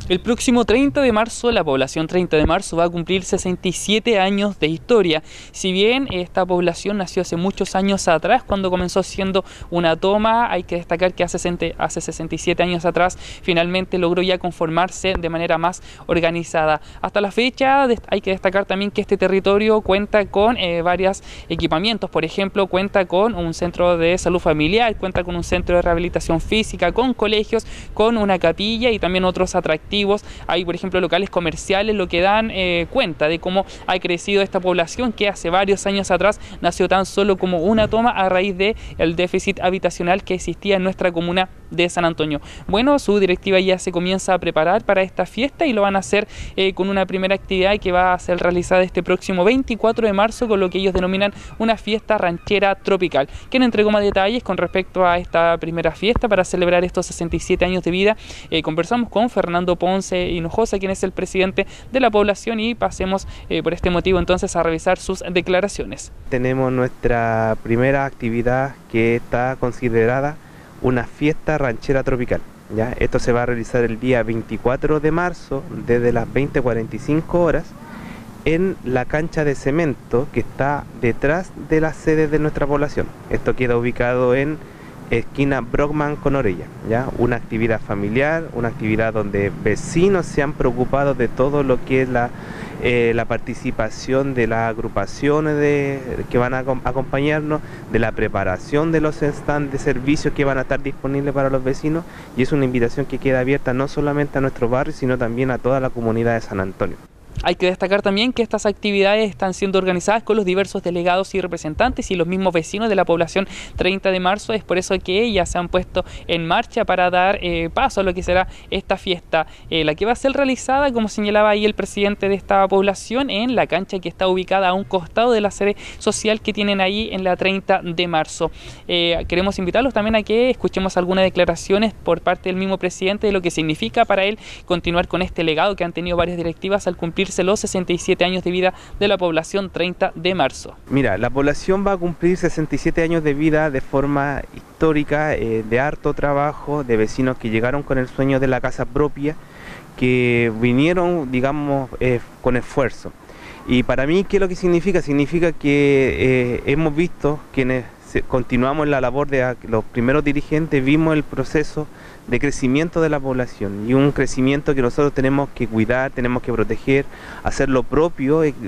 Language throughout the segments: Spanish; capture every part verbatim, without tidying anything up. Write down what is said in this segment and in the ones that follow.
El próximo treinta de marzo, la población treinta de marzo va a cumplir sesenta y siete años de historia. Si bien esta población nació hace muchos años atrás, cuando comenzó siendo una toma, hay que destacar que hace sesenta y siete años atrás finalmente logró ya conformarse de manera más organizada. Hasta la fecha hay que destacar también que este territorio cuenta con eh, varios equipamientos. Por ejemplo, cuenta con un centro de salud familiar, cuenta con un centro de rehabilitación física, con colegios, con una capilla y también otros atractivos. Hay, por ejemplo, locales comerciales, lo que dan eh, cuenta de cómo ha crecido esta población que hace varios años atrás nació tan solo como una toma a raíz del déficit habitacional que existía en nuestra comuna de San Antonio. Bueno, su directiva ya se comienza a preparar para esta fiesta y lo van a hacer eh, con una primera actividad que va a ser realizada este próximo veinticuatro de marzo con lo que ellos denominan una fiesta ranchera tropical. Quien entregó más detalles con respecto a esta primera fiesta para celebrar estos sesenta y siete años de vida, eh, conversamos con Fernando Ponce Hinojosa, quien es el presidente de la población, y pasemos eh, por este motivo entonces a revisar sus declaraciones. Tenemos nuestra primera actividad que está considerada una fiesta ranchera tropical. ¿Ya? Esto se va a realizar el día veinticuatro de marzo desde las veinte cuarenta y cinco horas en la cancha de cemento que está detrás de la sede de nuestra población. Esto queda ubicado en esquina Brockman con Orella, ¿ya? Una actividad familiar, una actividad donde vecinos se han preocupado de todo lo que es la, eh, la participación de las agrupaciones de, que van a acompañarnos, de la preparación de los stands de servicios que van a estar disponibles para los vecinos, y es una invitación que queda abierta no solamente a nuestro barrio, sino también a toda la comunidad de San Antonio. Hay que destacar también que estas actividades están siendo organizadas con los diversos delegados y representantes y los mismos vecinos de la población treinta de marzo. Es por eso que ya se han puesto en marcha para dar eh, paso a lo que será esta fiesta, eh, la que va a ser realizada, como señalaba ahí el presidente de esta población, en la cancha que está ubicada a un costado de la sede social que tienen ahí en la treinta de marzo. Eh, queremos invitarlos también a que escuchemos algunas declaraciones por parte del mismo presidente de lo que significa para él continuar con este legado que han tenido varias directivas al cumplir los sesenta y siete años de vida de la población treinta de marzo. Mira, la población va a cumplir sesenta y siete años de vida de forma histórica, eh, de harto trabajo, de vecinos que llegaron con el sueño de la casa propia, que vinieron, digamos, eh, con esfuerzo. Y para mí, ¿qué es lo que significa? Significa que eh, hemos visto, quienes continuamos la labor de los primeros dirigentes, vimos el proceso de crecimiento de la población, y un crecimiento que nosotros tenemos que cuidar, tenemos que proteger, hacer lo propio de,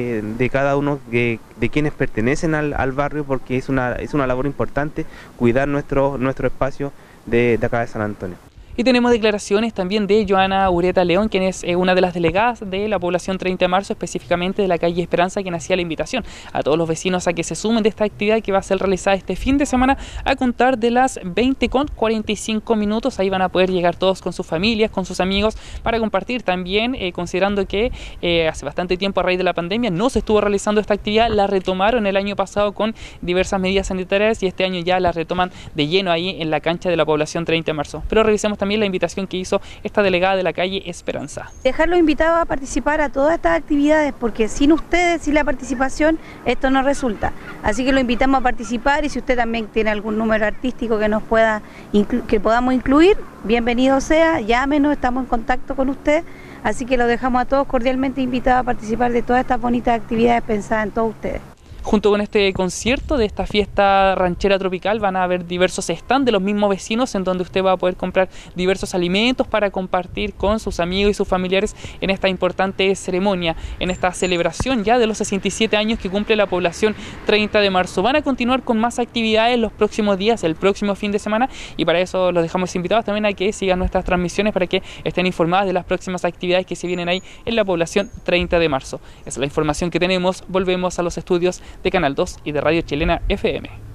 de cada uno de, de quienes pertenecen al, al barrio, porque es una, es una labor importante cuidar nuestro, nuestro espacio de, de acá de San Antonio. Y tenemos declaraciones también de Joana Ureta León, quien es eh, una de las delegadas de la población treinta de marzo, específicamente de la calle Esperanza, quien hacía la invitación a todos los vecinos a que se sumen de esta actividad que va a ser realizada este fin de semana a contar de las veinte con cuarenta y cinco minutos. Ahí van a poder llegar todos con sus familias, con sus amigos, para compartir también, eh, considerando que eh, hace bastante tiempo, a raíz de la pandemia, no se estuvo realizando esta actividad. La retomaron el año pasado con diversas medidas sanitarias y este año ya la retoman de lleno ahí en la cancha de la población treinta de marzo. Pero revisemos también la invitación que hizo esta delegada de la calle Esperanza. Dejarlos invitados a participar a todas estas actividades, porque sin ustedes, sin la participación, esto no resulta. Así que lo invitamos a participar, y si usted también tiene algún número artístico que nos pueda que podamos incluir, bienvenido sea, llámenos, estamos en contacto con usted. Así que los dejamos a todos cordialmente invitados a participar de todas estas bonitas actividades pensadas en todos ustedes. Junto con este concierto de esta fiesta ranchera tropical van a haber diversos stands de los mismos vecinos en donde usted va a poder comprar diversos alimentos para compartir con sus amigos y sus familiares en esta importante ceremonia, en esta celebración ya de los sesenta y siete años que cumple la población treinta de marzo. Van a continuar con más actividades los próximos días, el próximo fin de semana, y para eso los dejamos invitados también a que sigan nuestras transmisiones para que estén informadas de las próximas actividades que se vienen ahí en la población treinta de marzo. Esa es la información que tenemos. Volvemos a los estudios de Canal dos y de Radio Chilena F M.